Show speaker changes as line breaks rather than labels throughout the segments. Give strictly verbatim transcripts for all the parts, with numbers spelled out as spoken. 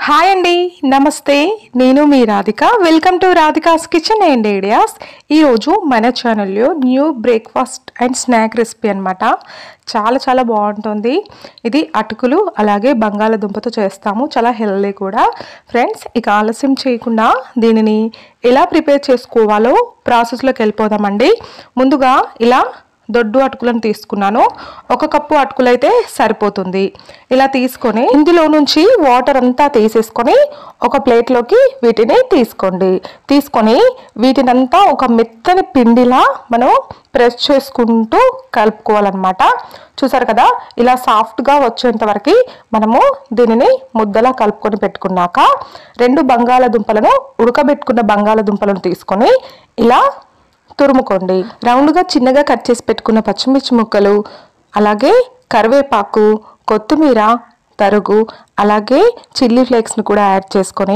Hi అండి, నమస్తే. నేను మీ Radhika. Welcome to Radhika's kitchen and ideas. ఈరోజు మన ఛానల్లో new breakfast and snack recipe అనమాట. చాలా చాలా బాగుంటుంది. ఇది అటుకులు అలాగే బంగాళదుంపతో చేస్తాము. చాలా హెల్దీ కూడా ఫ్రెండ్స్. ఇక ఆలస్యం చేయకుండా దీనిని ఎలా ప్రిపేర్ చేసుకోవాలో ప్రాసెస్లోకి వెళ్ళిపోదామండి. ముందుగా ఇలా దొడ్డు అటుకులను తీసుకున్నాను. ఒక కప్పు అటుకులు అయితే సరిపోతుంది. ఇలా తీసుకొని ఇందులో నుంచి వాటర్ అంతా తీసేసుకొని ఒక ప్లేట్లోకి వీటిని తీసుకోండి. తీసుకొని వీటినంతా ఒక మెత్తని పిండిలా మనం ప్రెస్ చేసుకుంటూ కలుపుకోవాలన్నమాట. చూసారు కదా, ఇలా సాఫ్ట్గా వచ్చేంత వరకు మనము దీనిని ముద్దలా కలుపుకొని పెట్టుకున్నాక రెండు బంగాళదుంపలను ఉడకబెట్టుకున్న బంగాళదుంపలను తీసుకొని ఇలా తురుముకోండి. రౌండ్గా చిన్నగా కట్ చేసి పెట్టుకున్న పచ్చిమిర్చి ముక్కలు, అలాగే కరివేపాకు, కొత్తిమీర తరుగు, అలాగే చిల్లీ ఫ్లేక్స్ని కూడా యాడ్ చేసుకొని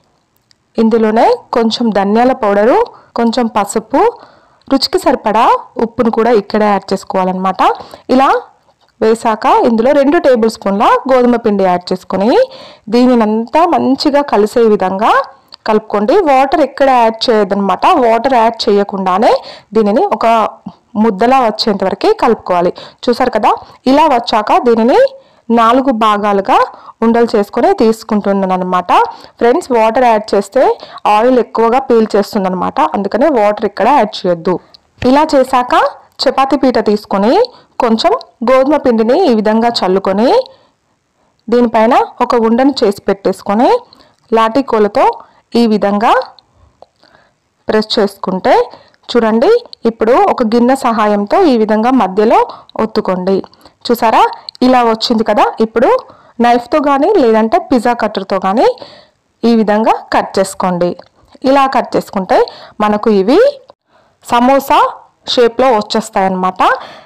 ఇందులోనే కొంచెం ధనియాల పౌడరు, కొంచెం పసుపు, రుచికి సరిపడా ఉప్పును కూడా ఇక్కడే యాడ్ చేసుకోవాలన్నమాట. ఇలా వేసాక ఇందులో రెండు టేబుల్ స్పూన్ల గోధుమ పిండి యాడ్ చేసుకొని దీనినంతా మంచిగా కలిసే విధంగా కలుపుకోండి. వాటర్ ఎక్కడ యాడ్ చేయదనమాట. వాటర్ యాడ్ చేయకుండానే దీనిని ఒక ముద్దలా వచ్చేంత వరకు కలుపుకోవాలి. చూసారు కదా, ఇలా వచ్చాక దీనిని నాలుగు భాగాలుగా ఉండలు చేసుకొని తీసుకుంటున్నాను అనమాట. ఫ్రెండ్స్, వాటర్ యాడ్ చేస్తే ఆయిల్ ఎక్కువగా పీల్ చేస్తుంది అనమాట. అందుకనే వాటర్ ఇక్కడ యాడ్ చేయొద్దు. ఇలా చేశాక చపాతీ పీట తీసుకొని కొంచెం గోధుమ పిండిని ఈ విధంగా చల్లుకొని దీనిపైన ఒక ఉండను చేసి పెట్టేసుకొని లాఠీకోలతో ఈ విధంగా ప్రెస్ చేసుకుంటే చూడండి, ఇప్పుడు ఒక గిన్నె సహాయంతో ఈ విధంగా మధ్యలో ఒత్తుకోండి. చూసారా, ఇలా వచ్చింది కదా. ఇప్పుడు నైఫ్తో కానీ లేదంటే పిజ్జా కట్టర్తో కానీ ఈ విధంగా కట్ చేసుకోండి. ఇలా కట్ చేసుకుంటే మనకు ఇవి సమోసా షేప్లో వచ్చేస్తాయన్నమాట.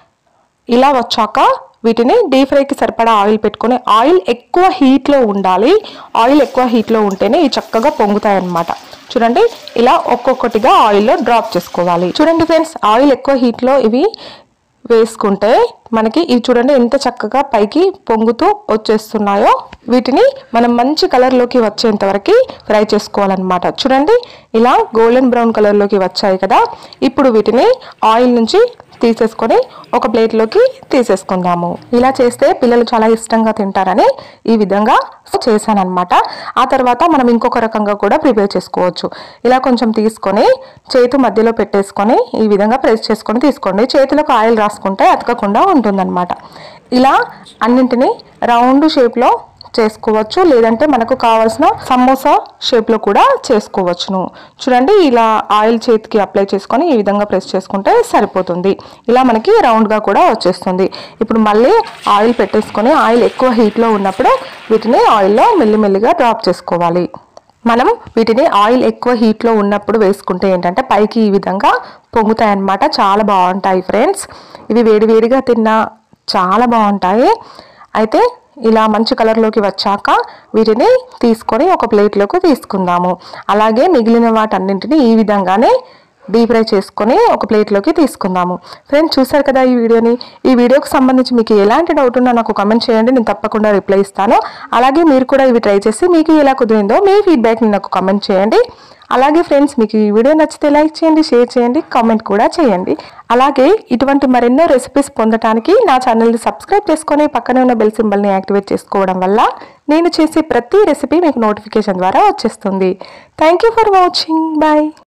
ఇలా వచ్చాక వీటిని డీప్ ఫ్రైకి సరిపడా ఆయిల్ పెట్టుకొని, ఆయిల్ ఎక్కువ హీట్లో ఉండాలి. ఆయిల్ ఎక్కువ హీట్లో ఉంటేనే ఇవి చక్కగా పొంగుతాయి అన్నమాట. చూడండి, ఇలా ఒక్కొక్కటిగా ఆయిల్లో డ్రాప్ చేసుకోవాలి. చూడండి ఫ్రెండ్స్, ఆయిల్ ఎక్కువ హీట్లో ఇవి వేసుకుంటే మనకి ఇవి చూడండి ఎంత చక్కగా పైకి పొంగుతూ వచ్చేస్తున్నాయో. వీటిని మనం మంచి కలర్లోకి వచ్చేంత వరకు ఫ్రై చేసుకోవాలన్నమాట. చూడండి, ఇలా గోల్డెన్ బ్రౌన్ కలర్లోకి వచ్చాయి కదా. ఇప్పుడు వీటిని ఆయిల్ నుంచి తీసేసుకొని ఒక ప్లేట్లోకి తీసేసుకుందాము. ఇలా చేస్తే పిల్లలు చాలా ఇష్టంగా తింటారని ఈ విధంగా చేశానన్నమాట. ఆ తర్వాత మనం ఇంకొక రకంగా కూడా ప్రిపేర్ చేసుకోవచ్చు. ఇలా కొంచెం తీసుకొని చేతి మధ్యలో పెట్టేసుకొని ఈ విధంగా ప్రెస్ చేసుకొని తీసుకోండి. చేతిలోకి ఆయిల్ రాసుకుంటే అతకకుండా ఉంటుందన్నమాట. ఇలా అన్నింటినీ రౌండ్ షేప్లో చేసుకోవచ్చు, లేదంటే మనకు కావాల్సిన సమోసా షేప్లో కూడా చేసుకోవచ్చును. చూడండి, ఇలా ఆయిల్ చేతికి అప్లై చేసుకొని ఈ విధంగా ప్రెస్ చేసుకుంటే సరిపోతుంది. ఇలా మనకి రౌండ్గా కూడా వచ్చేస్తుంది. ఇప్పుడు మళ్ళీ ఆయిల్ పెట్టేసుకొని ఆయిల్ ఎక్కువ హీట్లో ఉన్నప్పుడు వీటిని ఆయిల్లో మెల్లిమెల్లిగా డ్రాప్ చేసుకోవాలి. మనం వీటిని ఆయిల్ ఎక్కువ హీట్లో ఉన్నప్పుడు వేసుకుంటే ఏంటంటే పైకి ఈ విధంగా పొంగుతాయి అన్నమాట. చాలా బాగుంటాయి ఫ్రెండ్స్. ఇవి వేడివేడిగా తిన్నా చాలా బాగుంటాయి. అయితే ఇలా మంచి కలర్లోకి వచ్చాక వీటిని తీసుకొని ఒక ప్లేట్లోకి తీసుకుందాము. అలాగే మిగిలిన వాటన్నింటినీ ఈ విధంగానే డీప్ ఫ్రై చేసుకొని ఒక ప్లేట్లోకి తీసుకుందాము. ఫ్రెండ్స్, చూసారు కదా ఈ వీడియోని. ఈ వీడియోకి సంబంధించి మీకు ఎలాంటి డౌట్ ఉన్నా నాకు కామెంట్ చేయండి, నేను తప్పకుండా రిప్లై ఇస్తాను. అలాగే మీరు కూడా ఇవి ట్రై చేసి మీకు ఎలా కుదిరిందో మీ ఫీడ్బ్యాక్ని నాకు కామెంట్ చేయండి. అలాగే ఫ్రెండ్స్, మీకు ఈ వీడియో నచ్చితే లైక్ చేయండి, షేర్ చేయండి, కామెంట్ కూడా చేయండి. అలాగే ఇటువంటి మరెన్నో రెసిపీస్ పొందడానికి నా ఛానల్ని సబ్స్క్రైబ్ చేసుకొని పక్కనే ఉన్న బెల్ సింబల్ని యాక్టివేట్ చేసుకోవడం వల్ల నేను చేసే ప్రతి రెసిపీ మీకు నోటిఫికేషన్ ద్వారా వచ్చేస్తుంది. Thank you for watching. Bye.